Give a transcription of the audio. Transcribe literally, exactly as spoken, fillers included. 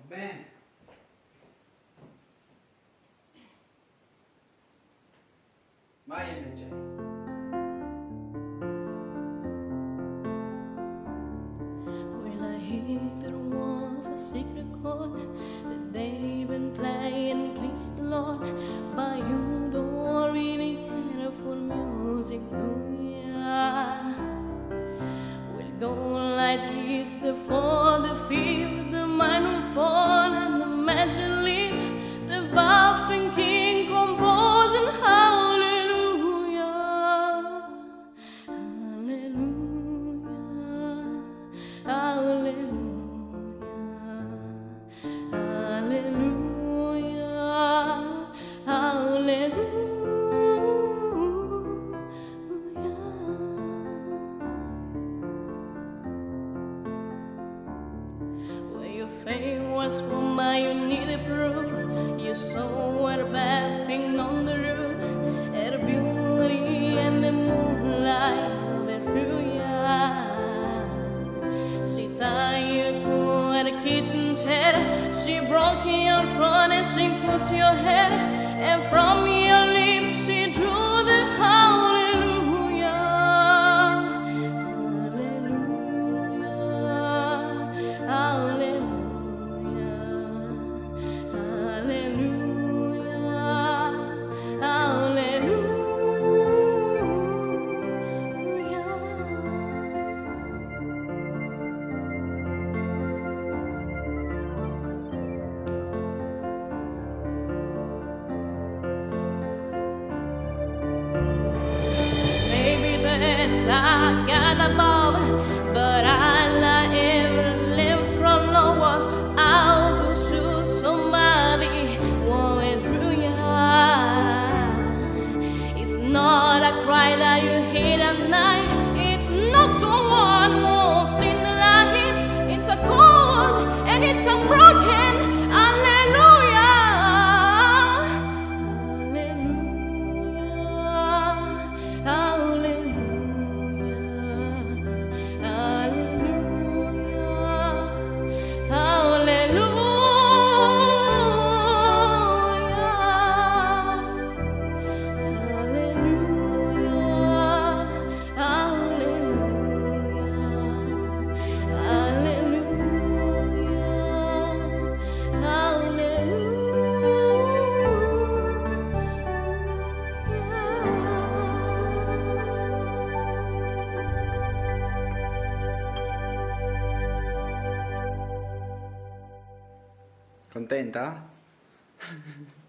Bene. Vai M J. Well, I hear there was a secret chord that they've been playing, please the Lord. But you don't really care for music, do ya? We'll go like this, the for the fifth, the minor fall and the major leap, the baffling king composing hallelujah, hallelujah, hallelujah, hallelujah, hallelujah. Where your fame was from, but you needed proof. You saw her bathing on the roof, her beauty and the moonlight hallelujah. She tied you to her kitchen chair, she broke your front and she put your head, and from your lips she drew the hallelujah, hallelujah, hallelujah, hallelujah, hallelujah. I got a bob, but all I ever learned from love was how to shoot somebody going through your heart. It's not a cry that you hear at night, it's not someone who's in the light, it's a cold and it's unbroken. Hallelujah, hallelujah, hallelujah. Contenta?